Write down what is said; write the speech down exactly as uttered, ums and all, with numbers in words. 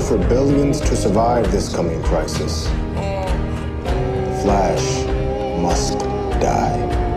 for billions to survive this coming crisis. Flash must die.